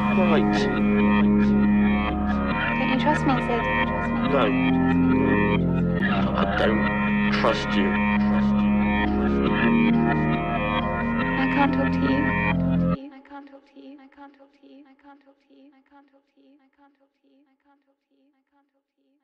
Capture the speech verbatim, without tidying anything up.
Right. Don't you trust me, Sid? No. I don't trust you. I can't talk to you. I can't talk to you. I can't talk to you. I can't talk to you. I can't talk to you. I can't talk to you. I can't talk to you. I can't talk to you. I can't talk to you.